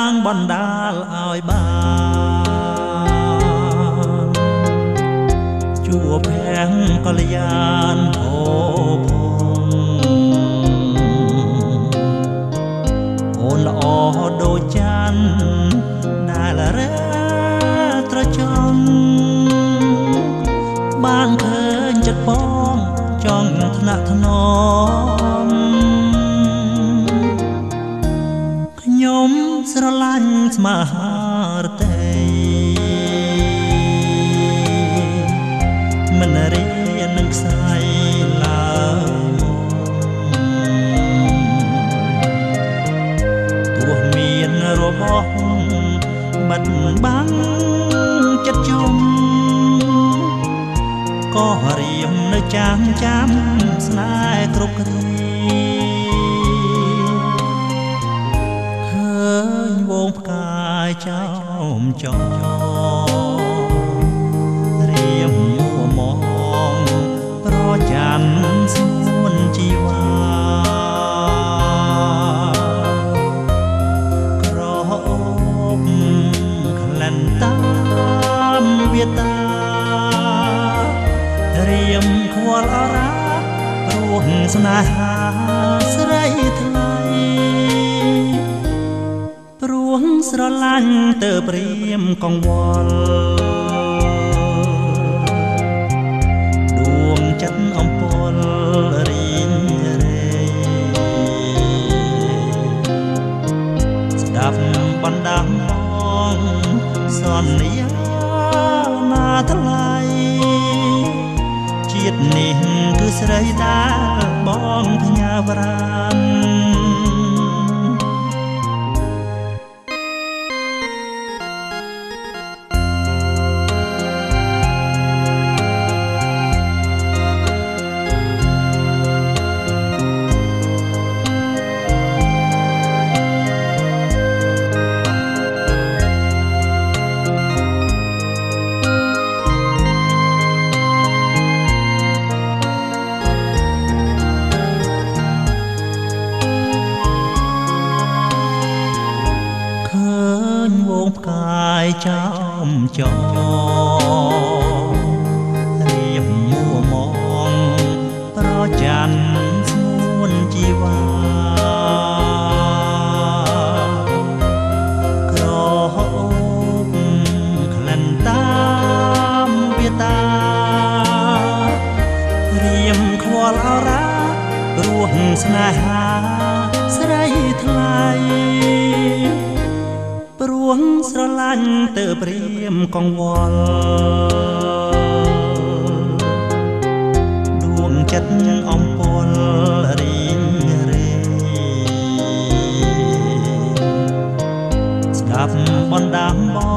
ងបណ្ដាលឲ្យបានជួបភ័ងកល្យានហូបអូនល្អដូចច័ន្ទដែលរែត្រចង់បានឃើញចិត្តបងចង់ថ្នាក់ថ្នមខ្ញុំស្រឡាញ់ស្មារតីមិនរៀននឹងខ្សែឡើយទោះមានរបស់បាត់បាំងចិត្តជុំក៏រៀមនៅចាំស្នេហ៍គ្រប់គ្រាឃើញវងផ្កាយចោមចោរៀមមួមងប្រច័នសួនជីវ៉ាក្រអូបក្លែនតាមវាតារៀមខ្វល់អរ៉ាព្រោះស្នេហាស្រីថ្លៃព្រោះស្រឡាញ់ទៅព្រាមកង្វល់ដួងចិត្តអំពល់រីងរេស្ដាប់បណ្ដាំបងសន្យាណាថ្លៃជាតិនេះគឺស្រីដែលបងផ្ញើប្រាំវងផ្កាយចោមចោរៀមមួមងប្រច័នសួនជីវ៉ាក្រអូបក្លែនតាមវាតារៀមខ្វល់អរ៉ាព្រោះស្នេហាស្រីថ្លៃព្រោះស្រឡាញ់ទៅព្រាមកង្វល់ដួងចិត្តអំពល់រីងរេស្ដាប់បណ្ដាំបង